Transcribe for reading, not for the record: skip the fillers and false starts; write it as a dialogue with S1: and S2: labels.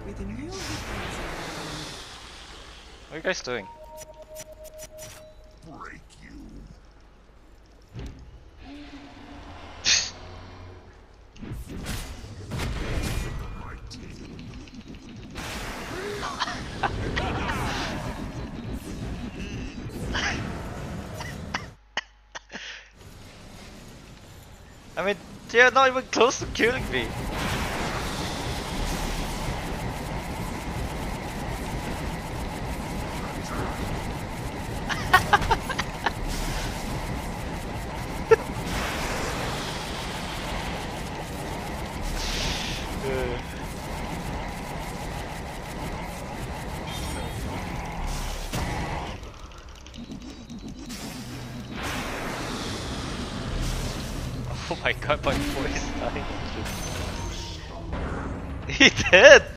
S1: with new victims around.
S2: What are you guys doing?
S3: Break you. My team.
S2: I mean, they're not even close to killing me. Oh my god, my voice dying. He did!